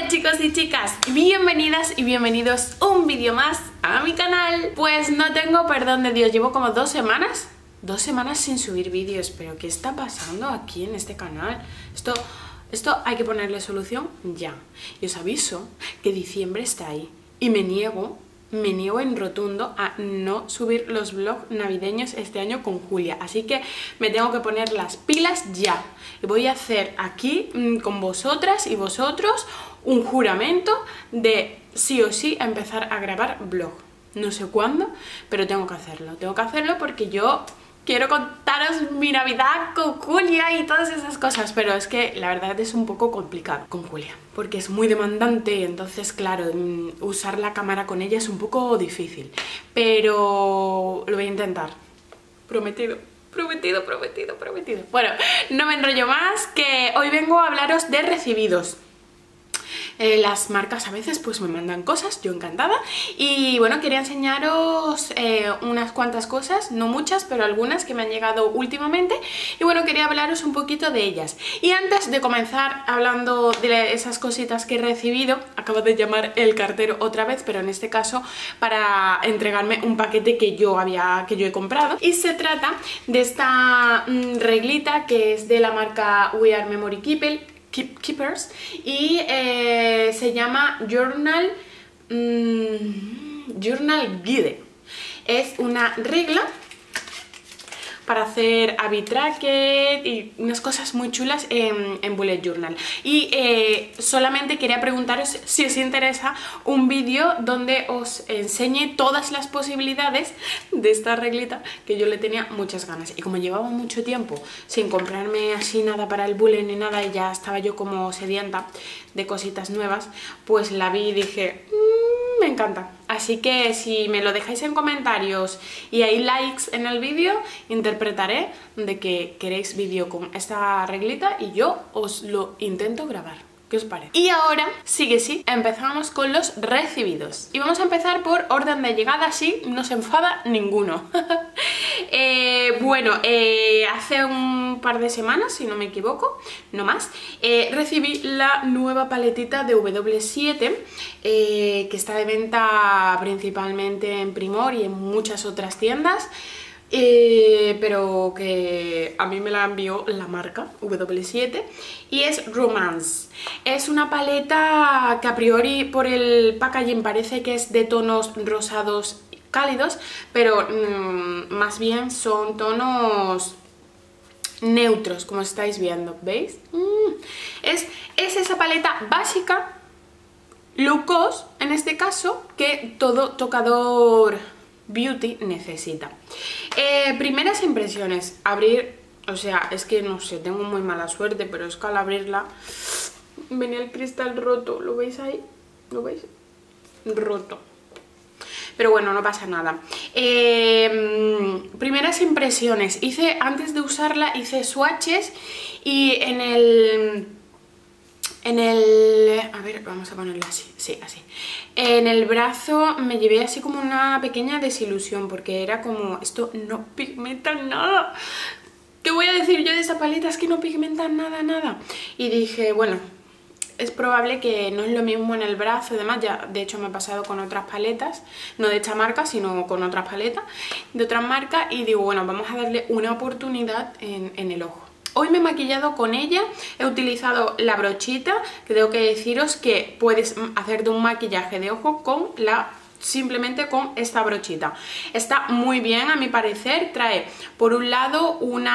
Hola chicos y chicas, bienvenidas y bienvenidos un vídeo más a mi canal. Pues no tengo perdón de Dios, llevo como 2 semanas sin subir vídeos, pero ¿qué está pasando aquí en este canal? Esto hay que ponerle solución ya. Y os aviso que diciembre está ahí y me niego en rotundo a no subir los vlogs navideños este año con Julia, así que me tengo que poner las pilas ya y voy a hacer aquí con vosotras y vosotros un juramento de sí o sí empezar a grabar vlog. No sé cuándo, pero tengo que hacerlo porque yo quiero contaros mi Navidad con Julia y todas esas cosas, pero es que la verdad es un poco complicado con Julia, porque es muy demandante, entonces claro, usar la cámara con ella es un poco difícil, pero lo voy a intentar, prometido. Bueno, no me enrollo más, que hoy vengo a hablaros de recibidos. Las marcas a veces pues me mandan cosas, yo encantada, y bueno, quería enseñaros unas cuantas cosas, no muchas, pero algunas que me han llegado últimamente, y bueno, quería hablaros un poquito de ellas. Y antes de comenzar hablando de esas cositas que he recibido, acabo de llamar el cartero otra vez, pero en este caso para entregarme un paquete que yo he comprado, y se trata de esta reglita que es de la marca We Are Memory Keepers y se llama Journal Guide. Es una regla para hacer habit tracker y unas cosas muy chulas en bullet journal. Y solamente quería preguntaros si os interesa un vídeo donde os enseñe todas las posibilidades de esta reglita, que yo le tenía muchas ganas. Y como llevaba mucho tiempo sin comprarme así nada para el bullet ni nada, y ya estaba yo como sedienta de cositas nuevas, pues la vi y dije, me encanta. Así que si me lo dejáis en comentarios y hay likes en el vídeo, interpretaré de que queréis vídeo con esta reglita y yo os lo intento grabar. ¿Qué os parece? Y ahora, sí que sí, empezamos con los recibidos. Y vamos a empezar por orden de llegada, así no se enfada ninguno. Bueno, hace un par de semanas, si no me equivoco, no más, recibí la nueva paletita de W7, que está de venta principalmente en Primor y en muchas otras tiendas. Pero que a mí me la envió la marca W7 y es Romance. Es una paleta que a priori por el packaging parece que es de tonos rosados cálidos, pero más bien son tonos neutros, como estáis viendo, ¿veis? Es esa paleta básica, low cost en este caso, que todo tocador beauty necesita. Primeras impresiones, abrir, o sea, es que no sé, tengo muy mala suerte, pero es que al abrirla venía el cristal roto, ¿lo veis ahí? ¿Lo veis? Roto. Pero bueno, no pasa nada. Primeras impresiones, antes de usarla hice swatches y a ver, vamos a ponerlo así, sí, así. En el brazo me llevé así como una pequeña desilusión, porque era como, esto no pigmenta nada. ¿Qué voy a decir yo de esta paleta? Es que no pigmenta nada. Y dije, bueno, es probable que no es lo mismo en el brazo, además ya de hecho me ha pasado con otras paletas, no de esta marca, sino con otras paletas de otras marcas, y digo, bueno, vamos a darle una oportunidad en el ojo. Hoy me he maquillado con ella, he utilizado la brochita, que tengo que deciros que puedes hacerte un maquillaje de ojo con simplemente con esta brochita. Está muy bien a mi parecer, trae por un lado un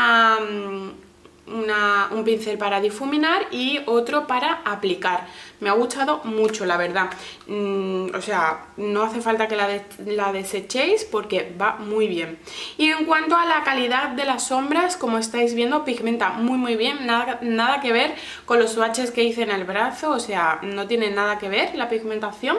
pincel para difuminar y otro para aplicar. Me ha gustado mucho, la verdad. O sea, no hace falta que la desechéis porque va muy bien. Y en cuanto a la calidad de las sombras, como estáis viendo, pigmenta muy bien. Nada que ver con los swatches que hice en el brazo, o sea, no tiene nada que ver la pigmentación.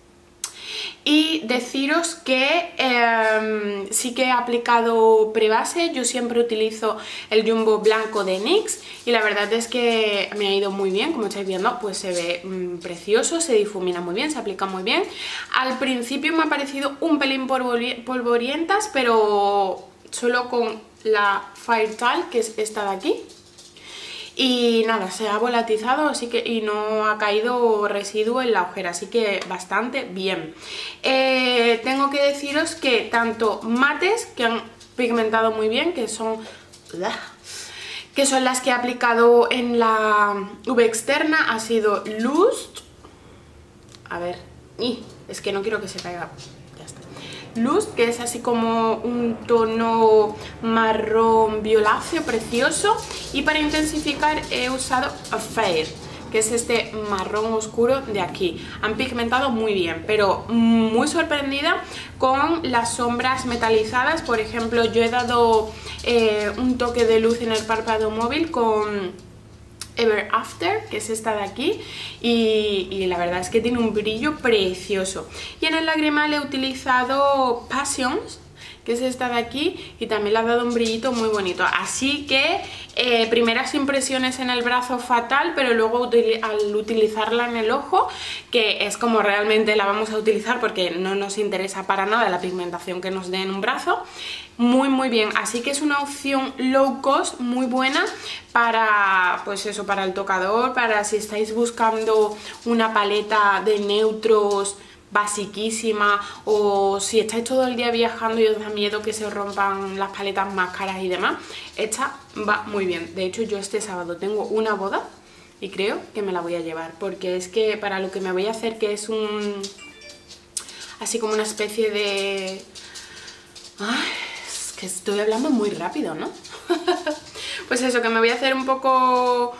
Y deciros que sí que he aplicado prebase, yo siempre utilizo el Jumbo blanco de NYX y la verdad es que me ha ido muy bien, como estáis viendo, pues se ve precioso, se difumina muy bien, se aplica muy bien. Al principio me ha parecido un pelín polvorientas, pero solo con la Fire Tall, que es esta de aquí. y nada, se ha volatizado así que, y no ha caído residuo en la ojera, así que bastante bien. Tengo que deciros que tanto mates, que han pigmentado muy bien, que son las que he aplicado en la V externa, ha sido Lust, a ver, es que no quiero que se caiga, ya está. Lust, que es así como un tono marrón violáceo precioso, y para intensificar he usado Fair, que es este marrón oscuro de aquí. Han pigmentado muy bien, pero muy sorprendida con las sombras metalizadas. Por ejemplo, yo he dado un toque de luz en el párpado móvil con Ever After, que es esta de aquí, y la verdad es que tiene un brillo precioso. Y en el lagrimal he utilizado Passions, que es esta de aquí, y también le ha dado un brillito muy bonito. Así que primeras impresiones en el brazo fatal, pero luego al utilizarla en el ojo, que es como realmente la vamos a utilizar porque no nos interesa para nada la pigmentación que nos dé en un brazo, muy bien. Así que es una opción low cost muy buena para, pues eso, para el tocador, para si estáis buscando una paleta de neutros basiquísima, o si estáis todo el día viajando y os da miedo que se os rompan las paletas más caras y demás. Esta va muy bien. De hecho, yo este sábado tengo una boda y creo que me la voy a llevar, porque es que para lo que me voy a hacer, que es así como una especie de... Ay, es que estoy hablando muy rápido, ¿no? Pues eso, que me voy a hacer un poco...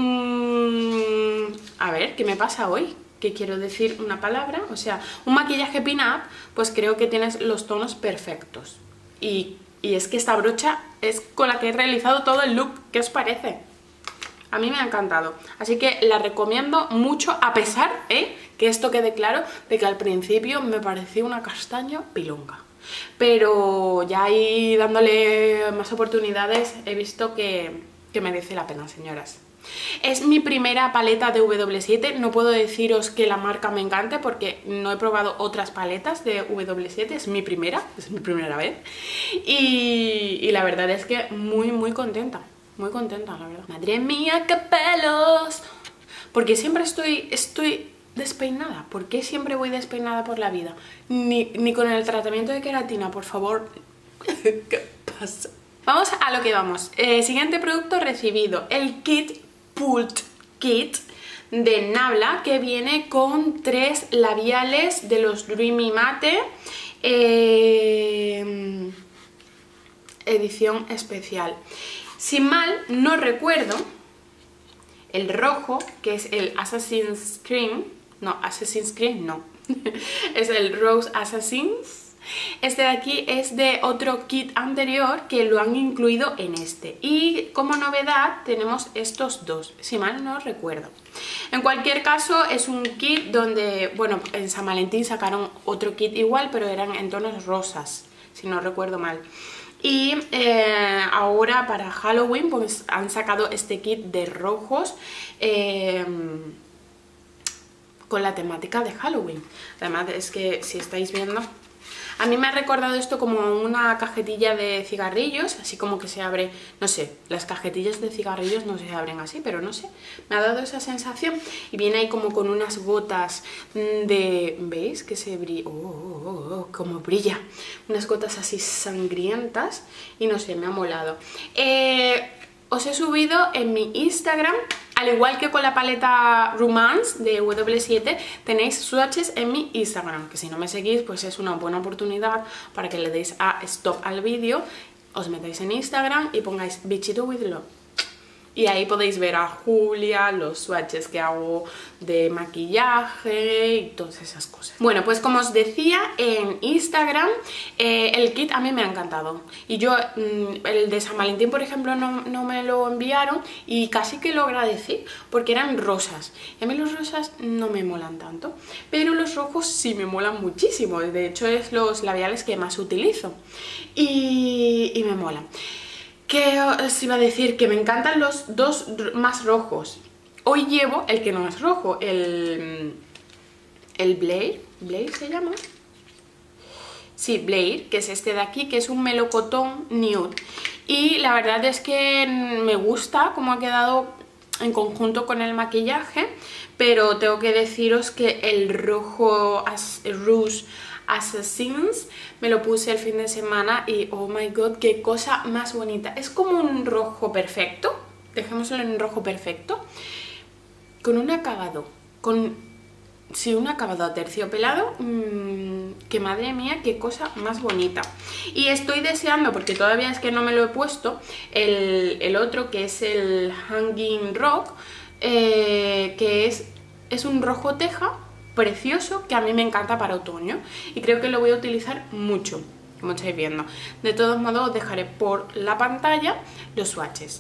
A ver, ¿qué me pasa hoy? Que quiero decir una palabra, o sea, un maquillaje pin-up, pues creo que tienes los tonos perfectos. Y es que esta brocha es con la que he realizado todo el look. ¿Qué os parece? A mí me ha encantado, así que la recomiendo mucho, a pesar, que esto quede claro, de que al principio me parecía una castaña pilonga. Pero ya ahí dándole más oportunidades he visto que merece la pena, señoras. Es mi primera paleta de W7, no puedo deciros que la marca me encante porque no he probado otras paletas de W7, es mi primera vez, y la verdad es que muy contenta, la verdad. Madre mía, qué pelos, porque siempre estoy despeinada. ¿Por qué siempre voy despeinada por la vida? Ni con el tratamiento de queratina, por favor. ¿Qué pasa? Vamos a lo que vamos. Siguiente producto recibido, el kit Pult Kit de Nabla, que viene con 3 labiales de los Dreamy Matte, edición especial. Si mal no recuerdo, el rojo, que es el Assassin's Cream, no, es el Rose Assassins. Este de aquí es de otro kit anterior que lo han incluido en este. Y como novedad tenemos estos dos, si mal no recuerdo. En cualquier caso es un kit donde, bueno, en San Valentín sacaron otro kit igual, pero eran en tonos rosas, si no recuerdo mal. Y ahora para Halloween pues han sacado este kit de rojos con la temática de Halloween. Además es que si estáis viendo... A mí me ha recordado esto como una cajetilla de cigarrillos, así como que se abre, no sé, las cajetillas de cigarrillos no se abren así, pero no sé, me ha dado esa sensación. Y viene ahí como con unas gotas de, ¿veis? Que se brilla, como brilla, unas gotas así sangrientas y no sé, me ha molado. Os he subido en mi Instagram, al igual que con la paleta Romance de W7, tenéis swatches en mi Instagram, que si no me seguís pues es una buena oportunidad para que le deis a stop al vídeo, os metáis en Instagram y pongáis Bichito with Love. Y ahí podéis ver a Julia, los swatches que hago de maquillaje y todas esas cosas. Bueno, pues como os decía, en Instagram el kit a mí me ha encantado. Y yo, el de San Valentín, por ejemplo, no me lo enviaron y casi que lo agradecí porque eran rosas. Y a mí los rosas no me molan tanto, pero los rojos sí me molan muchísimo. De hecho, es los labiales que más utilizo y me molan. ¿Qué os iba a decir? Que me encantan los dos más rojos. Hoy llevo el que no es rojo, el Blair. ¿Blair se llama? Sí, Blair, que es este de aquí, que es un melocotón nude. Y la verdad es que me gusta cómo ha quedado en conjunto con el maquillaje, pero tengo que deciros que el rojo Rouge Assassins me lo puse el fin de semana y oh my god, qué cosa más bonita. Es como un rojo perfecto, dejémoslo en rojo perfecto, con un acabado, un acabado aterciopelado, que madre mía, qué cosa más bonita. Y estoy deseando, porque todavía es que no me lo he puesto, el otro que es el Hanging Rock, que es un rojo teja precioso que a mí me encanta para otoño y creo que lo voy a utilizar mucho, como estáis viendo. De todos modos os dejaré por la pantalla los swatches.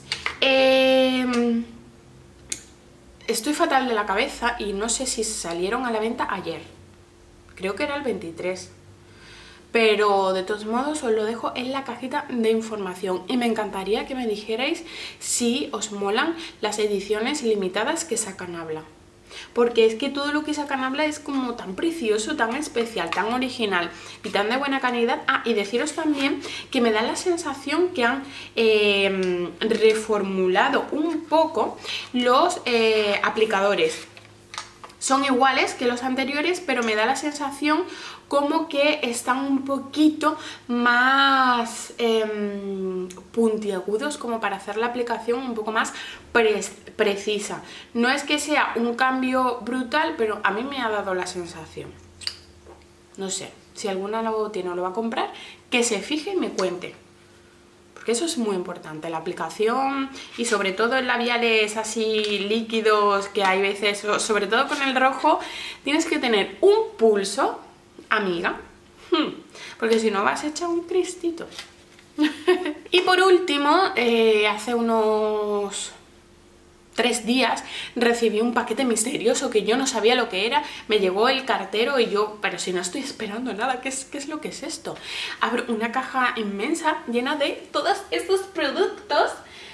Estoy fatal de la cabeza y no sé si salieron a la venta ayer. Creo que era el 23. Pero de todos modos os lo dejo en la cajita de información. Y me encantaría que me dijerais si os molan las ediciones limitadas que sacan Habla. Porque es que todo lo que sacan Habla es como tan precioso, tan especial, tan original y tan de buena calidad. Ah, y deciros también que me da la sensación que han reformulado un poco los aplicadores. Son iguales que los anteriores, pero me da la sensación como que están un poquito más puntiagudos, como para hacer la aplicación un poco más precisa. No es que sea un cambio brutal, pero a mí me ha dado la sensación. No sé, si alguna lo tiene o lo va a comprar, que se fije y me cuente. Porque eso es muy importante, la aplicación y sobre todo en labiales así líquidos que hay veces, sobre todo con el rojo, tienes que tener un pulso, amiga, porque si no vas a echar un cristito. Y por último, hace unos 3 días recibí un paquete misterioso que yo no sabía lo que era. Me llegó el cartero y yo, pero si no estoy esperando nada, ¿qué es lo que es esto? Abro una caja inmensa llena de todos estos productos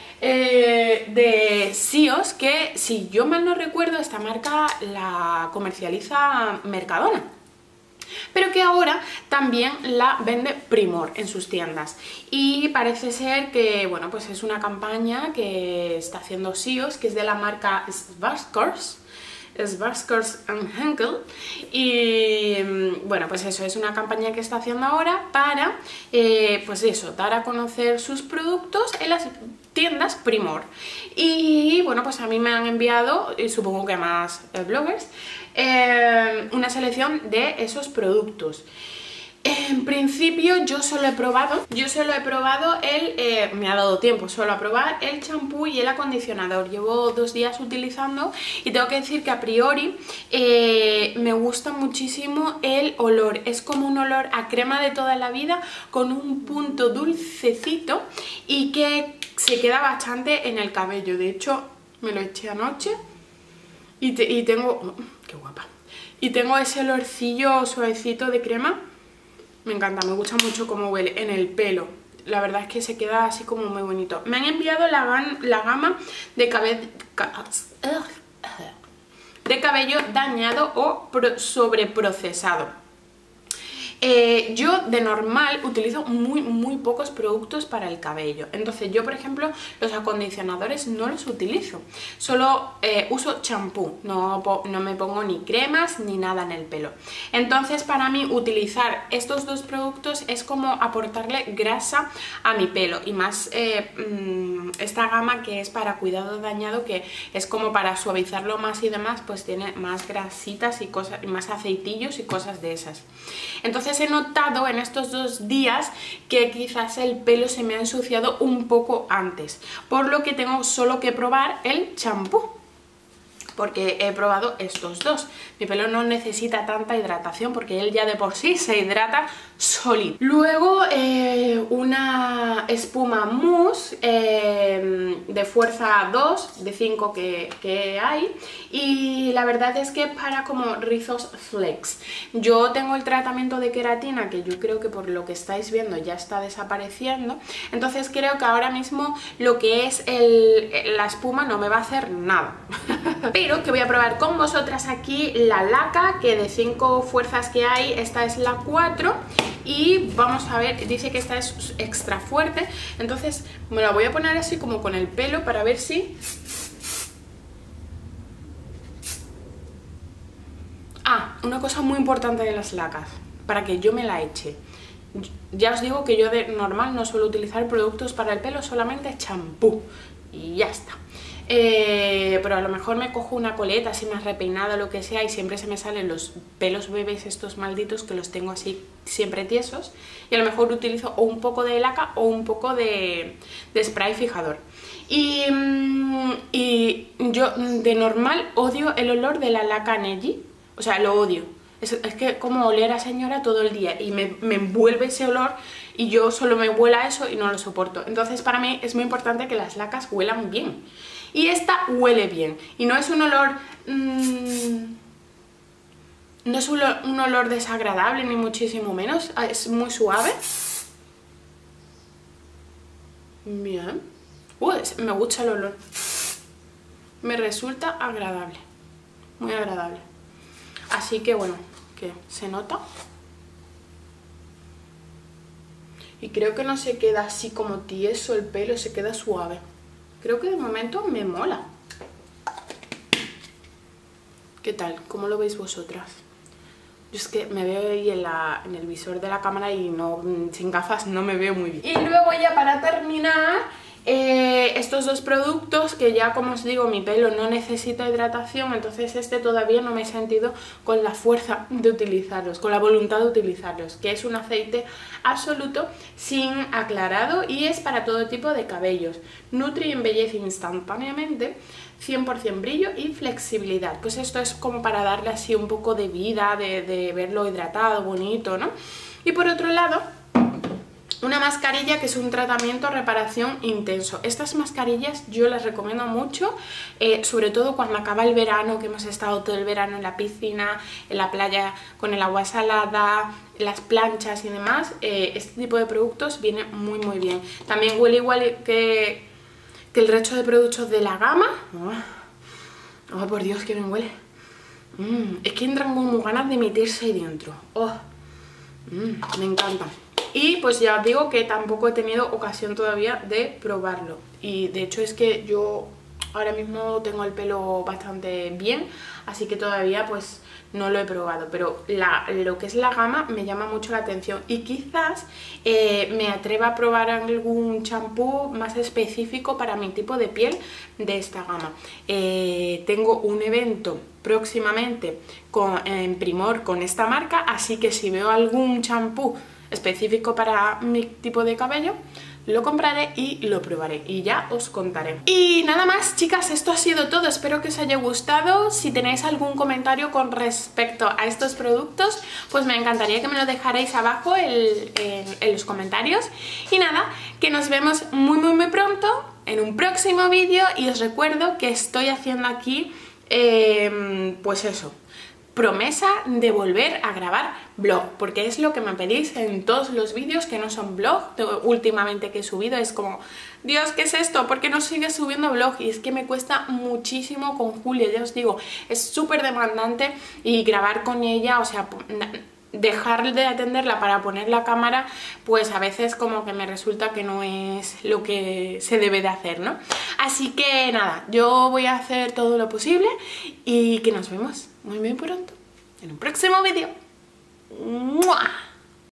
de Sios, que si yo mal no recuerdo esta marca la comercializa Mercadona, pero que ahora también la vende Primor en sus tiendas. Y parece ser que, bueno, pues es una campaña que está haciendo Sios, que es de la marca Svarskors and Henkel. Y bueno, pues eso, es una campaña que está haciendo ahora para, pues eso, dar a conocer sus productos en las tiendas Primor. Y bueno, pues a mí me han enviado, y supongo que más bloggers, una selección de esos productos. En principio yo solo he probado me ha dado tiempo solo a probar el champú y el acondicionador. Llevo 2 días utilizando y tengo que decir que a priori me gusta muchísimo el olor. Es como un olor a crema de toda la vida con un punto dulcecito y que se queda bastante en el cabello. De hecho me lo eché anoche y tengo... ¡Qué guapa! Y tengo ese olorcillo suavecito de crema. Me encanta, me gusta mucho cómo huele en el pelo. La verdad es que se queda así como muy bonito. Me han enviado la gama de cabello dañado o sobreprocesado. Yo de normal utilizo muy pocos productos para el cabello. Entonces yo, por ejemplo, los acondicionadores no los utilizo. Solo uso champú, no me pongo ni cremas ni nada en el pelo. Entonces para mí utilizar estos 2 productos es como aportarle grasa a mi pelo. Y más esta gama que es para cuidado dañado, que es como para suavizarlo más y demás, pues tiene más grasitas y cosas, más aceitillos y cosas de esas. Entonces he notado en estos 2 días que quizás el pelo se me ha ensuciado un poco antes, por lo que tengo solo que probar el champú, porque he probado estos 2. Mi pelo no necesita tanta hidratación porque él ya de por sí se hidrata sólido. Luego una espuma mousse de fuerza 2, de 5 que hay, y la verdad es que para como rizos flex. Yo tengo el tratamiento de queratina, que yo creo que por lo que estáis viendo ya está desapareciendo, entonces creo que ahora mismo lo que es la espuma no me va a hacer nada. Pero que voy a probar con vosotras aquí la laca, que de 5 fuerzas que hay, esta es la 4. Y vamos a ver, dice que esta es extra fuerte, entonces me la voy a poner así como con el pelo para ver si Ah, una cosa muy importante de las lacas, para que yo me la eche. Ya os digo que yo de normal no suelo utilizar productos para el pelo, solamente champú y ya está. Pero a lo mejor me cojo una coleta así más repeinada o lo que sea y siempre se me salen los pelos bebés estos malditos que los tengo así siempre tiesos, y a lo mejor utilizo o un poco de laca o un poco de spray fijador. Y yo de normal odio el olor de la laca Neggi, o sea, lo odio. Es que como oler a señora todo el día y me envuelve ese olor y yo solo me huela eso y no lo soporto. Entonces para mí es muy importante que las lacas huelan bien. Y esta huele bien y no es un olor... no es un olor desagradable ni muchísimo menos, es muy suave. Bien. Me gusta el olor. Me resulta agradable, muy agradable. Así que bueno, que se nota. Y creo que no se queda así como tieso el pelo, se queda suave. Creo que de momento me mola. ¿Qué tal? ¿Cómo lo veis vosotras? Yo es que me veo ahí en el visor de la cámara y no, sin gafas no me veo muy bien. Y luego ya para terminar, estos dos productos que ya, como os digo, mi pelo no necesita hidratación, entonces este todavía no me he sentido con la fuerza de utilizarlos, con la voluntad de utilizarlos, que es un aceite absoluto sin aclarado y es para todo tipo de cabellos. Nutre y embellece instantáneamente, 100% brillo y flexibilidad. Pues esto es como para darle así un poco de vida, de verlo hidratado, bonito, ¿no? Y por otro lado, una mascarilla que es un tratamiento reparación intenso. Estas mascarillas yo las recomiendo mucho, sobre todo cuando acaba el verano, que hemos estado todo el verano en la piscina, en la playa con el agua salada, las planchas y demás. Este tipo de productos viene muy muy bien. También huele igual que el resto de productos de la gama. Oh, por Dios, que bien huele. Es que entran como ganas de meterse ahí dentro. Oh, me encanta. Y pues ya os digo que tampoco he tenido ocasión todavía de probarlo. Y de hecho es que yo ahora mismo tengo el pelo bastante bien, así que todavía pues no lo he probado. Pero lo que es la gama me llama mucho la atención. Y quizás me atreva a probar algún champú más específico para mi tipo de piel de esta gama. Tengo un evento próximamente en Primor con esta marca, así que si veo algún champú específico para mi tipo de cabello, lo compraré y lo probaré y ya os contaré. Y nada más, chicas, esto ha sido todo. Espero que os haya gustado. Si tenéis algún comentario con respecto a estos productos, pues me encantaría que me lo dejarais abajo en los comentarios. Y nada, que nos vemos muy muy muy pronto en un próximo vídeo. Y os recuerdo que estoy haciendo aquí pues eso, promesa de volver a grabar vlog, porque es lo que me pedís en todos los vídeos que no son vlog últimamente que he subido. Es como, Dios, ¿qué es esto? ¿Por qué no sigues subiendo vlog? Y es que me cuesta muchísimo con Julia, ya os digo, es súper demandante y grabar con ella, o sea, dejar de atenderla para poner la cámara, pues a veces como que me resulta que no es lo que se debe de hacer, ¿no? Así que nada, yo voy a hacer todo lo posible y que nos vemos muy muy pronto en un próximo vídeo. ¡Mua!